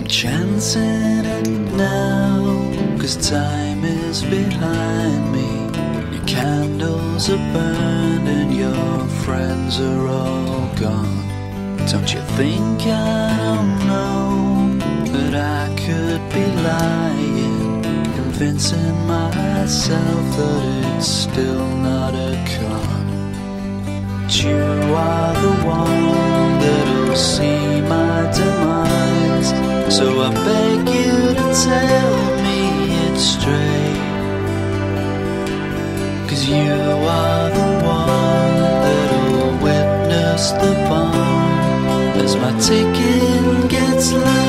chancing it now, 'cause time is behind me. Your candles are burned and your friends are all gone. Don't you think I don't know that I could be lying, convincing myself that it's still not a con? But you are the one that'll see my demise, so I beg you to tell me it's straight. 'Cause you are the one that'll witness the bomb as my ticket gets loud.